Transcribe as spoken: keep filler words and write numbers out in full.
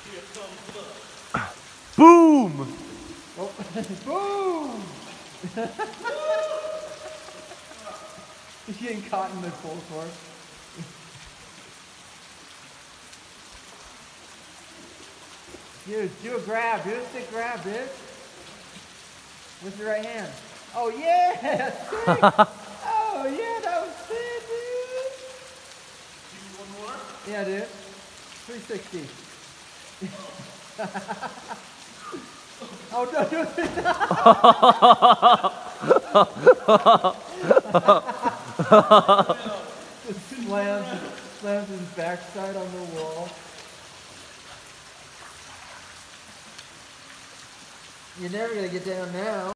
Boom! Oh. Boom! He's getting caught in the full court. Dude, do a grab, do a stick grab, dude. With your right hand. Oh yeah! Sick! Oh yeah, that was sick, dude! Do one more? Yeah, dude. three sixty. Oh no, do it! Just slams, slams his backside on the wall. You're never gonna get down now.